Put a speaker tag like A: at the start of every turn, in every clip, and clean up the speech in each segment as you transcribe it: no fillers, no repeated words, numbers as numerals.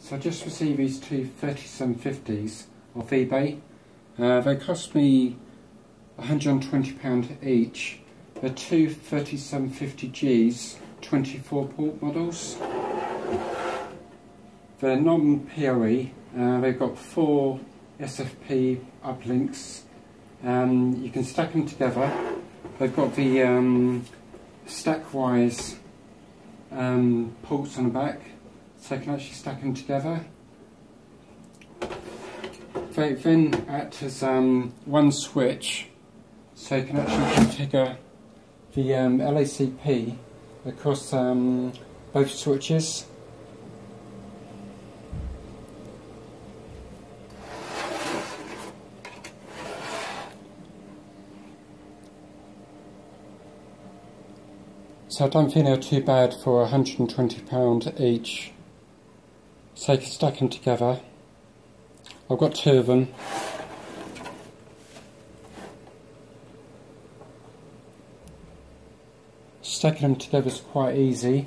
A: So I just received these two 3750s off eBay. They cost me £120 each. They're two 3750Gs, 24 port models. They're non-PoE. They've got 4 SFP uplinks. You can stack them together. They've got the stack-wise ports on the back, so you can actually stack them together. They then act as one switch, so you can actually configure the LACP across both switches. So I don't think they're too bad for £120 each. So you can stack them together. I've got 2 of them. Stacking them together is quite easy.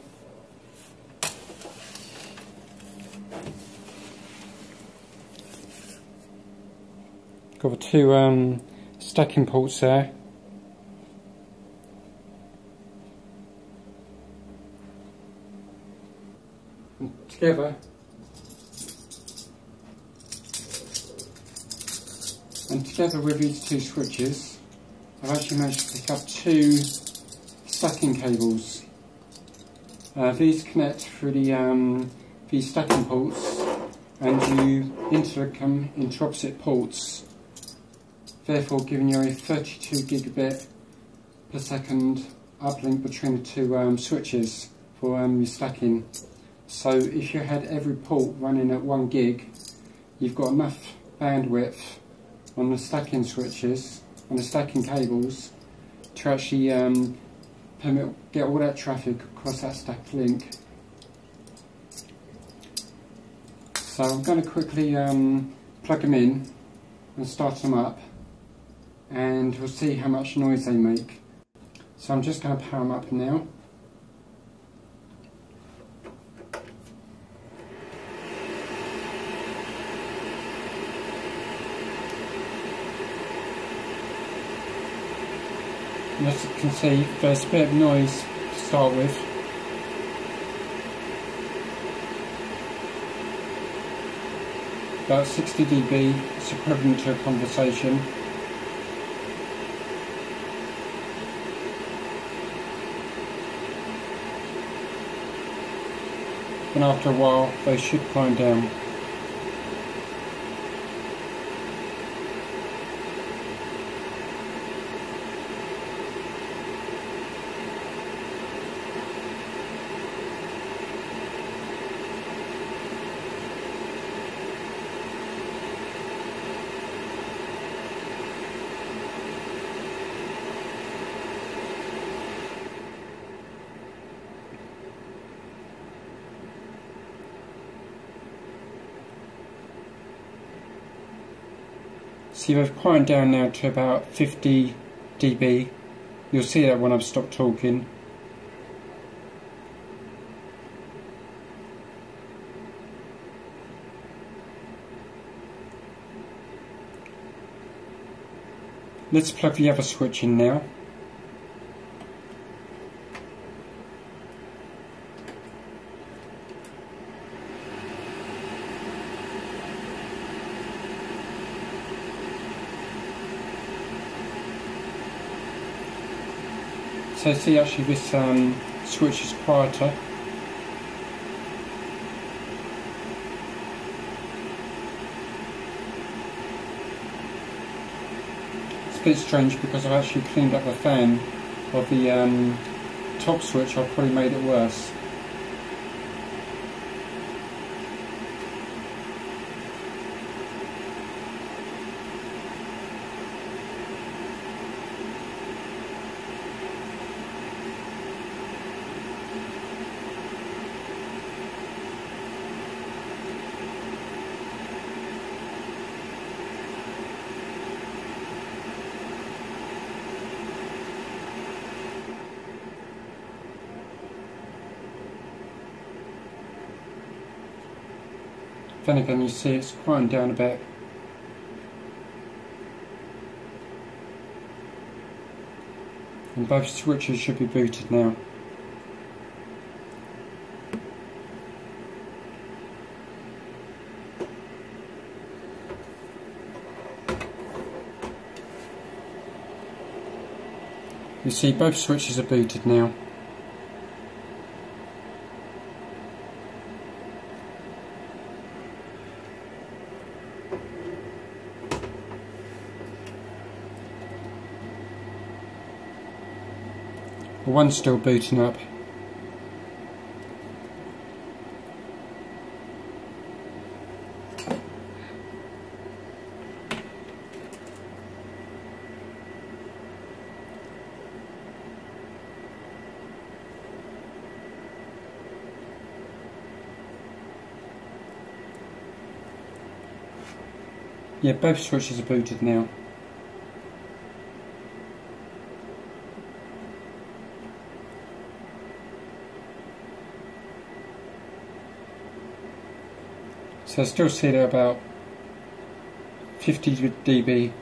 A: Got the 2 stacking ports there. Together, and together with these 2 switches, I've actually managed to pick up 2 stacking cables. These connect through these stacking ports, and you interlink them into opposite ports, therefore giving you a 32 gigabit per second uplink between the 2 switches for your stacking. So if you had every port running at 1 gig, you've got enough bandwidth on the stacking switches, on the stacking cables, to actually get all that traffic across that stacked link. So I'm going to quickly plug them in and start them up, and we'll see how much noise they make. So I'm just going to power them up now. And as you can see, there's a bit of noise to start with. About 60 dB is equivalent to a conversation. And after a while, they should climb down. See, they've quieted down now to about 50 dB. You'll see that when I've stopped talking. Let's plug the other switch in now. So see, actually this switch is quieter. It's a bit strange because I've actually cleaned up the fan of the top switch. I've probably made it worse. Then again, you see it's quieting down a bit. And both switches should be booted now. You see both switches are booted now. One's still booting up. Yeah, both switches are booted now. So I still see they're about 50 dB